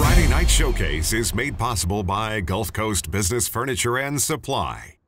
Friday Night Showcase is made possible by Gulf Coast Business Furniture and Supply.